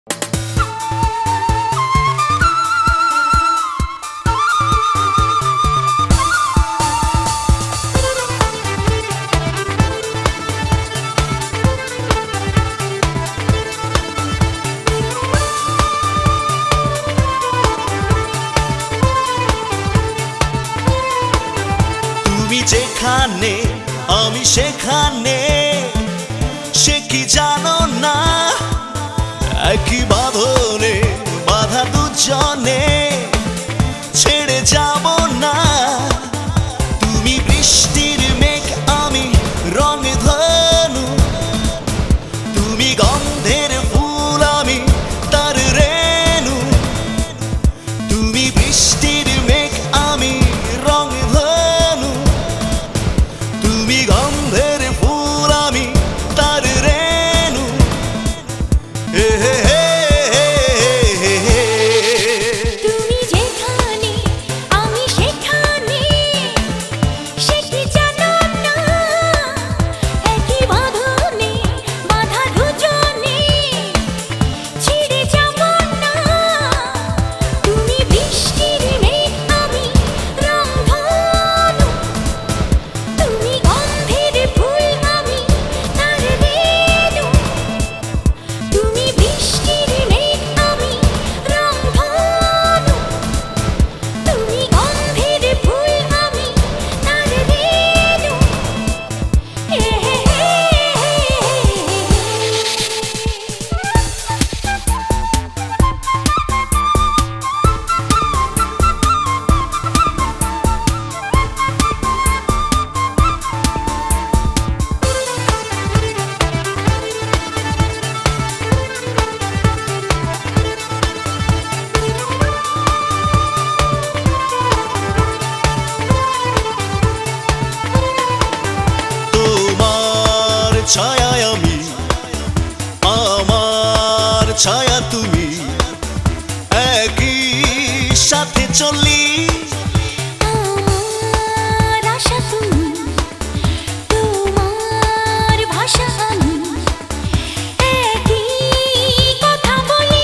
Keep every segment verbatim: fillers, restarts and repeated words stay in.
যেখানে আমি সেখানে সে কি জানো না একই বাঁধনে বাঁধা দুজনে ছেড়ে যাব না তুমি বৃষ্টির মেঘ আমি রং ধনু তুমি গন্ধের ফুল আমি তার রেণু তুমি বৃষ্টির মেঘ আমি রং ধনু তুমি গন্ধের ফুল আমি তার রেণু হে হে তুমি যেখানে আমি সেখানে সে কি জানো না একই বাঁধনে বাঁধা দুজনে ছেড়ে যাব না তুমি বৃষ্টির মেঘ আমি রংধনু তুমি গন্ধের ফুল আমি তার রেণু তুমি বৃষ্টির মেঘ আমি রংধনু তুমি গন্ধের ফুল আমি তার রেণু হে হে তোমার ছায়ায় আমি আমার ছায়া তুমি একই সাথে চলি আমার আশা তুমি তোমার ভাষা আমি একই কথা বলি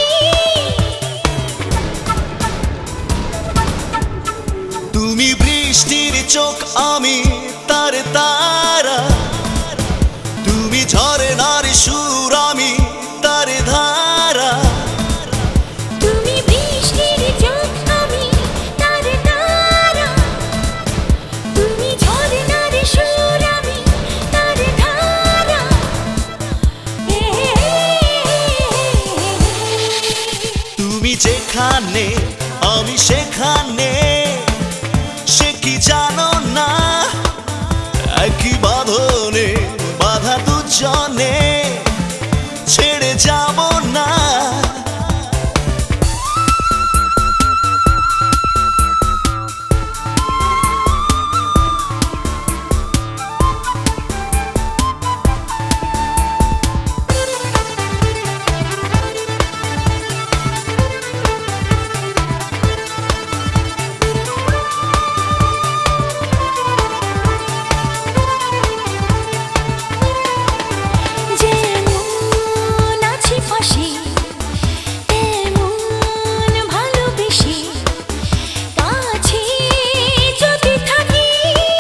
তুমি বৃষ্টির চোখ আমি তার তারা তুমি ঝরনার সুর আমি তার ধারা তুমি বৃষ্টির চোখ আমি তার তারা তুমি ঝরনার সুর আমি তার ধারা হে তুমি যেখানে আমি সেখানে সে কি জানো না একই বাঁধনে বাঁধা দুজনে ছেড়ে যাব না যেমন আছি পাশে তেমন ভালোবেসে কাছে যদি থাকি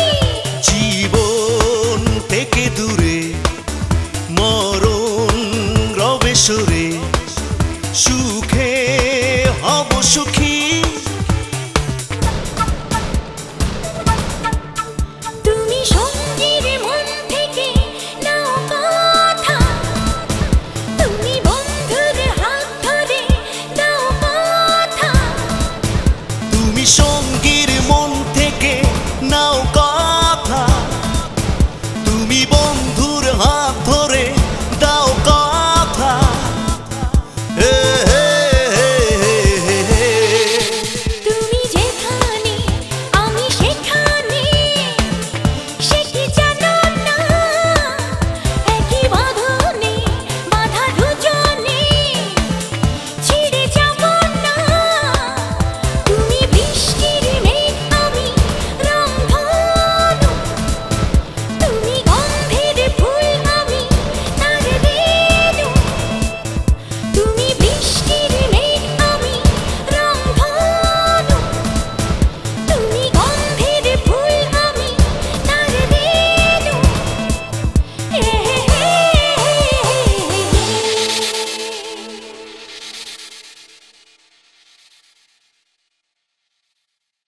জীবন থেকে দূরে মরণ রবে সরে